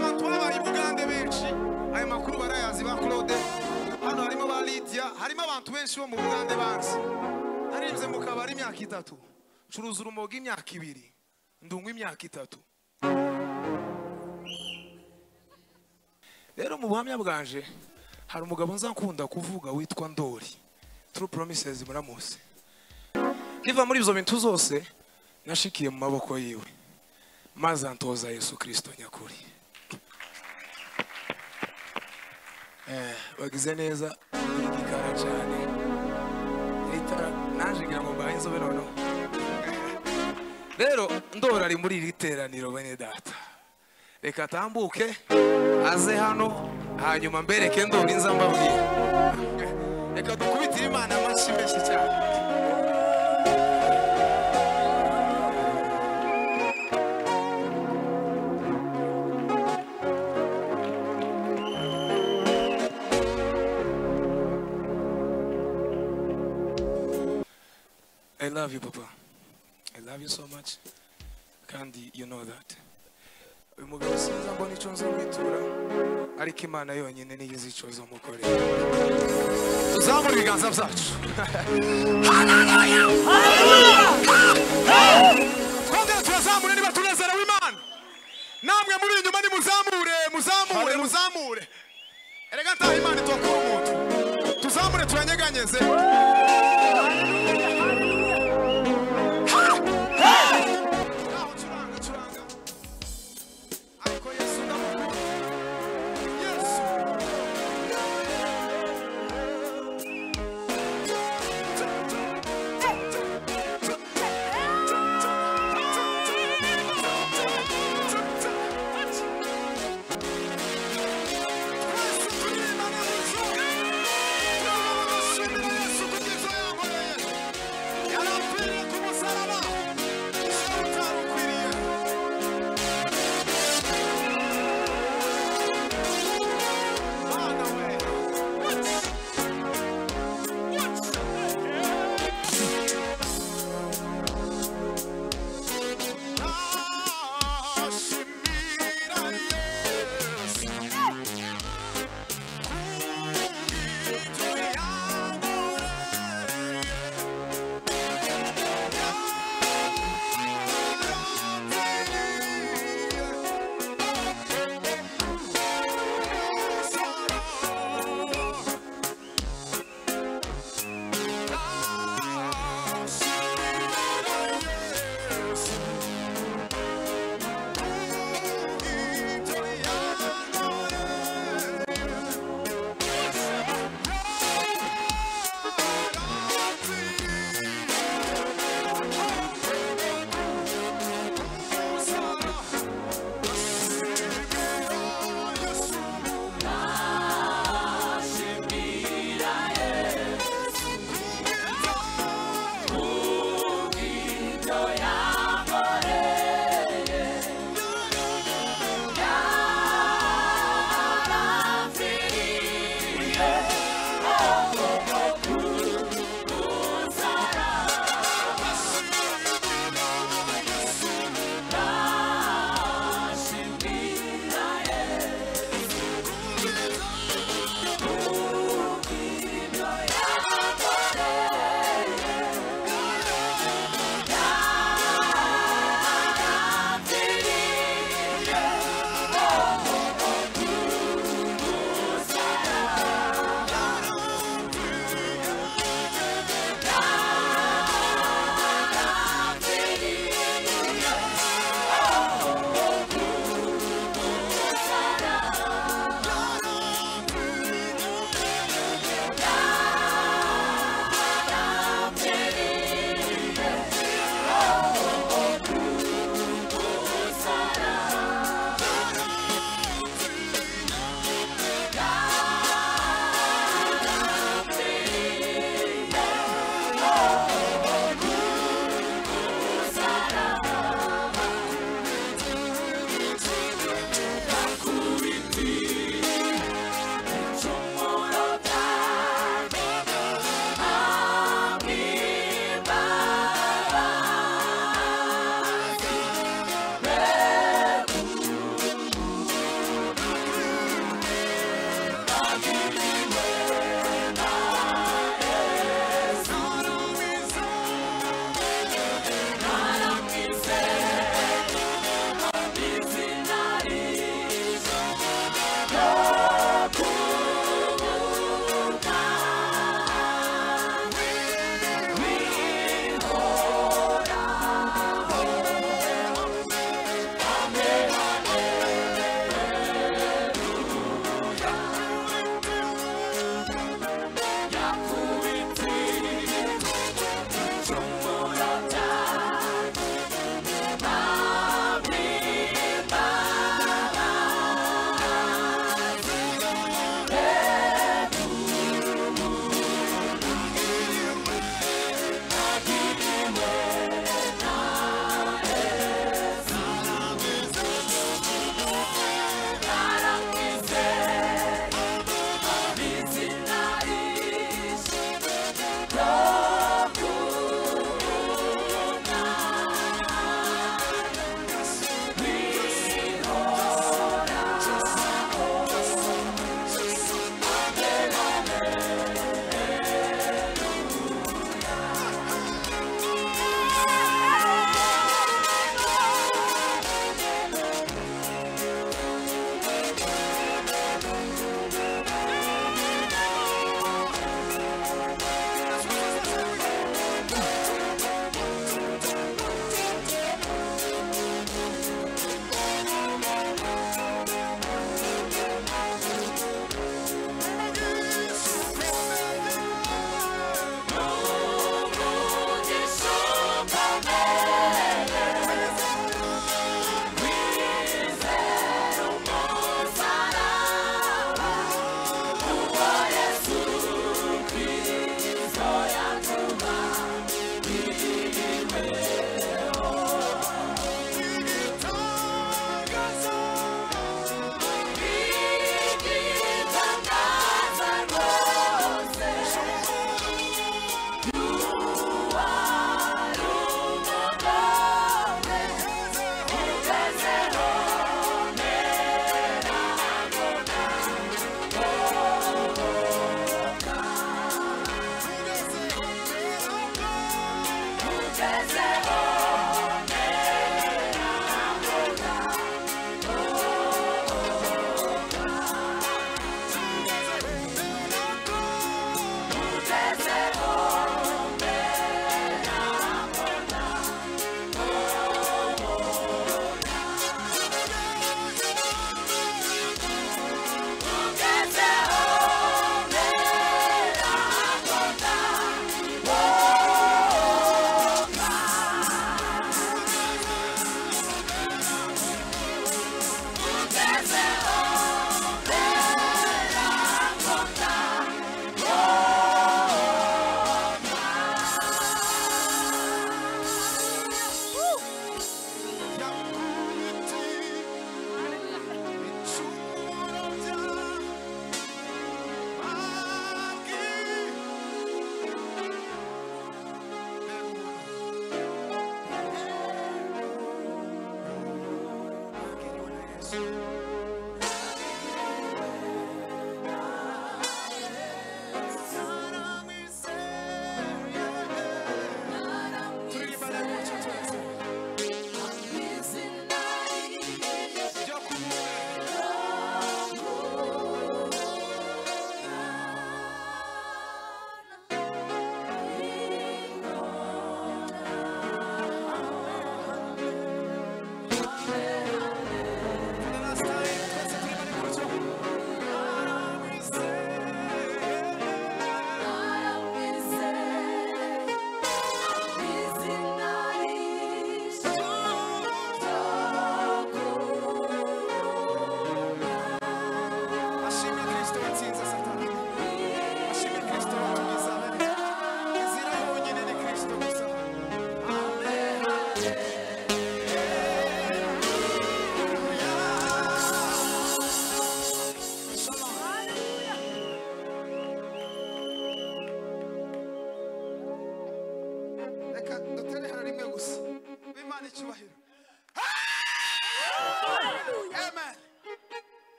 abantu babaye Bugande benshi ayo makuru barayazi ba Claude hano harimo ba Lydia harimo abantu benshi bo mu Bugande banzi narinze mu kabari imyaka 3 curuza urumoga imyaka 2 ndungwa imyaka 3 rero mu buhamya bwanje hari umugabo nzakunda kuvuga witwa Ndori True Promises muramuse kiva muri izo bintu zose nashikiye mu maboko yiwe maze antoza Yesu Kristo nyakuri bagize neza igikara cyane itara naje ngira ngo bahinzo berono rero Ndori ari muri iri teraniro bene data reka tambuke aze hano hanyuma mbereke Ndori nzambabwira reka dukubitire Imana amashi menshi cyane I love you, Papa. I love you so much. Kandi, you know that. Umugabo sinza mbona icyo nza kwitura ariko Imana yonyine niyo izi icyo zo mukore. Tuzamure ibiganza byacu. Hallelujah! Twongera tuzamure niba tunezerewe Imana. Namwe muri inyuma ni muzamure. Erega ntaho Imana itokora umuntu. Tuzamure turanyeganyeze.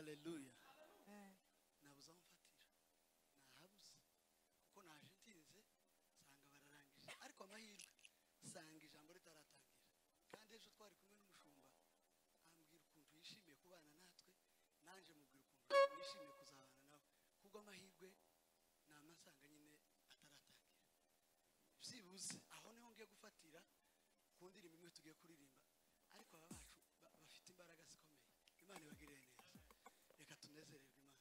haleluya nabuza mfatira nahabuze kuko naje ntinze sanga bararangije ariko amahirwe sanga ijambo ritaratangira kandi ejo twari kumwe n'umushumba ambwira ukuntu yishimiye kubana natwe nanje mubwira ukuntu yishimiye kuzabana nawe kubwo amahirwe namasanga nyine ataratangira byibuze aho niho ngiye gufatira ku ndirimbo imwe tugiye kuririmba ariko aba bacu bafite imbaraga zikomeye Imana ibagirire neza reka tunezererwe Imana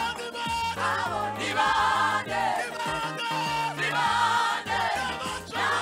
Nibande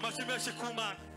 amashyi menshi ku Mana